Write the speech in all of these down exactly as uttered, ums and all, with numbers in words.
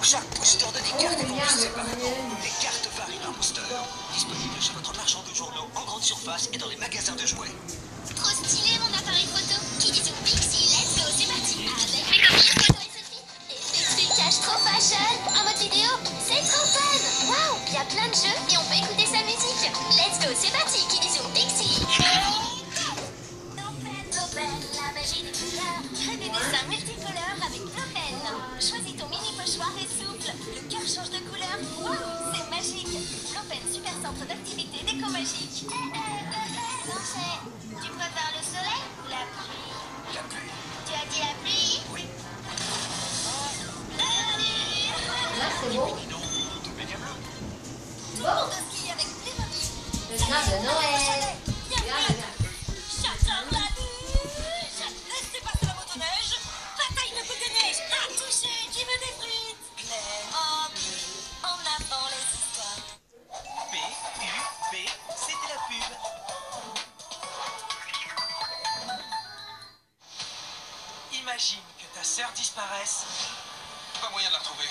Chaque booster de des cartes est vendu séparément. Les cartes varient d'un booster. Disponible chez votre marchand de journaux en grande surface et dans les magasins de jouets. Trop stylé mon appareil photo. Qui dit sur Pixie, let's go, c'est parti. Avec mes copines photo et selfie. Et des trucages trop fashion. En mode vidéo, c'est trop fun. Waouh, il y a plein de jeux et on peut écouter sa musique. Let's go, c'est parti. Qui dit sur Pixie. La magie des couleurs. Crée des dessins multicolores avec Flopen. Choisis ton mini pochoir et souffle. Le cœur change de couleur. Waouh, c'est magique. Flopen, super centre d'activité déco magique. Euh, euh, euh, non, c'est... Tu préfères le soleil ou la pluie? La pluie. Tu as dit la pluie? Oui. Là, c'est beau. Non, tout méga bleu. Tout le monde skie avec Playmobil. Le vin de Noël. Bien Regarde, fait. J'adore la neige. Laissez passer la motoneige. Bataille de boules de neige. À toucher. Qui veut des frites? Claire. En bleu. En avant les histoires. P, U, P, c'était la pub. Imagine que ta sœur disparaisse. Pas moyen de la retrouver.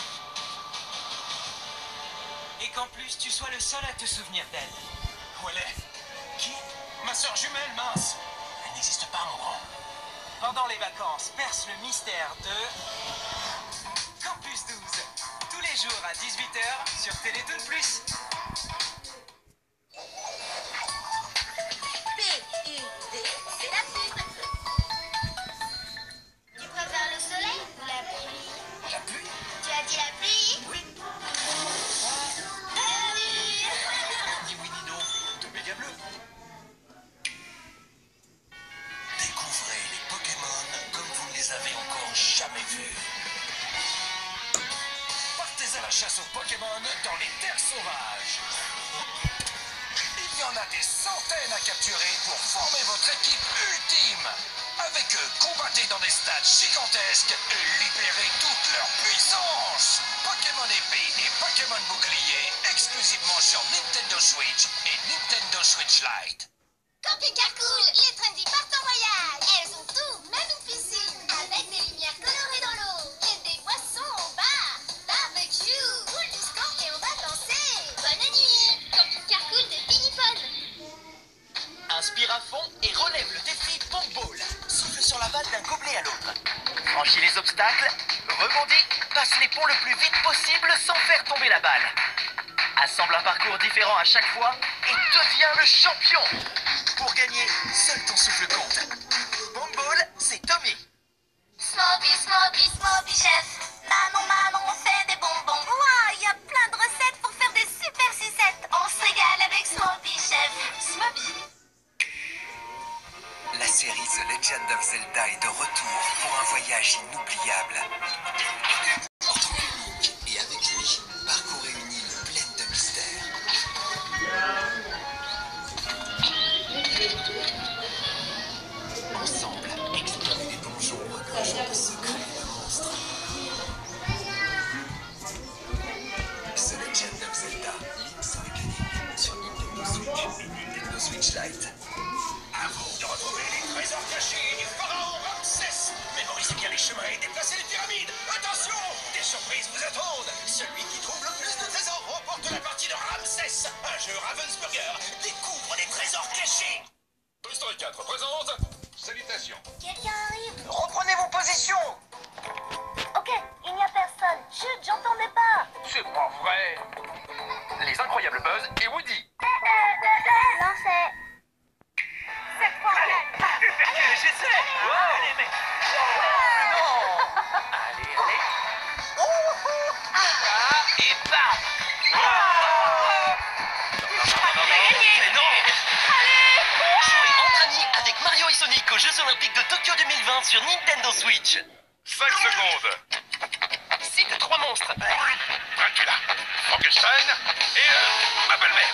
Et qu'en plus tu sois le seul à te souvenir d'elle. Où elle est? Qui? Ma sœur jumelle, mince. Elle n'existe pas, mon grand. Pendant les vacances, perce le mystère de Campus douze. Tous les jours à dix-huit heures sur Télétoon Plus. P U D, c'est la pub. Tu préfères le soleil ou la pluie? La pluie? Tu as dit la pluie? Oui. Ni oui ni non, tout méga bleu. Découvrez les Pokémon comme vous ne les avez encore jamais vus. Partez à la chasse aux Pokémon dans les terres sauvages. Il y en a des centaines à capturer pour former votre équipe ultime. Avec eux, combattez dans des stades gigantesques et libérez toute leur puissance. Pokémon épée et Pokémon bouclier exclusivement sur Nintendo Switch et Nintendo Switch Lite. Camping Car Cool, les trendy partent en voyage. Elles ont tout, même une piscine, avec des lumières colorées dans l'eau et des boissons au bar. Barbecue, cool du score et on va danser. Bonne nuit. Camping Car Cool de Pinipon. Inspire à fond et relève le défi Pong Ball. Souffle sur la balle d'un gobelet à l'autre. Franchis les obstacles, rebondis, passe les ponts le plus vite possible sans faire tomber la balle. Assemble un parcours différent à chaque fois et deviens le champion. Pour gagner, seul ton souffle compte. Pong Ball, c'est Tommy. Smoby, Smoby, Smoby chef. Maman, maman, on fait des bonbons. Ouah, il y a plein de recettes pour faire des super sucettes. On se régale avec Smoby chef. Smoby. La série The Legend of Zelda est de retour pour un voyage inoubliable. Et avec lui, parcourez une île pleine de mystères. Ensemble, explorez des donjons regorgeant de secrets et de monstres. The Legend of Zelda, Link's Awakening sur Nintendo Switch et Nintendo Switch Lite. À vous de retrouver les trésors cachés du pharaon Ramsès. Mémorisez bien les chemins et déplacez les pyramides. Attention, des surprises vous attendent. Celui qui trouve le plus de trésors remporte la partie de Ramsès. Un jeu Ravensburger découvre des trésors cachés. Toy Story quatre présente. Salutations. Quelqu'un arrive. Reprenez vos positions. Ok, il n'y a personne. Chut, j'entendais pas. C'est pas vrai. Les incroyables Buzz et Woody. Non, c'est... Cette fois-là. J'essaie. Allez, mais... Non. Allez, allez. Ah, et bam. Mais non. Jouez entre amis avec Mario et Sonic aux Jeux Olympiques de Tokyo deux mille vingt sur Nintendo Switch. cinq secondes. Cite trois monstres. Dracula, Frankenstein et euh, ma belle-mère.